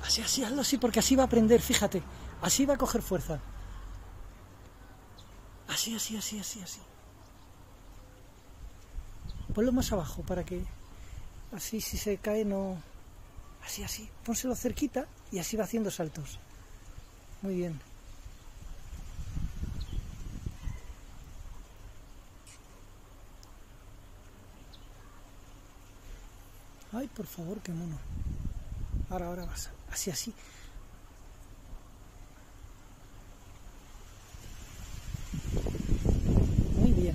Así, así, hazlo así, porque así va a aprender, fíjate. Así va a coger fuerza. Así, así, así, así, así. Ponlo más abajo para que... Así, si se cae, no... Así, así. Pónselo cerquita y así va haciendo saltos. Muy bien. Ay, por favor, qué mono. Ahora vas. Así, así. Muy bien.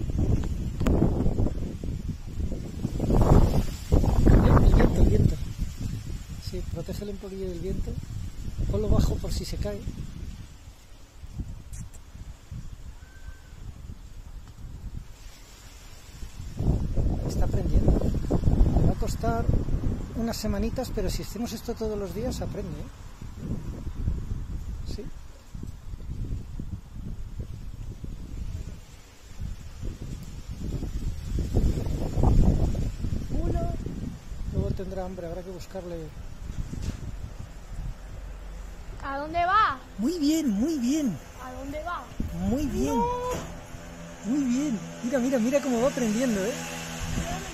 El viento. Sí, protégele un poquillo del viento. Ponlo bajo por si se cae. Está aprendiendo. Va a costar unas semanitas, pero si hacemos esto todos los días, aprende, ¿eh? Sí. Luego tendrá hambre, habrá que buscarle. ¿A dónde va? Muy bien, muy bien. ¿A dónde va? Muy bien. No. Muy bien. Mira, mira, mira cómo va aprendiendo, ¿eh?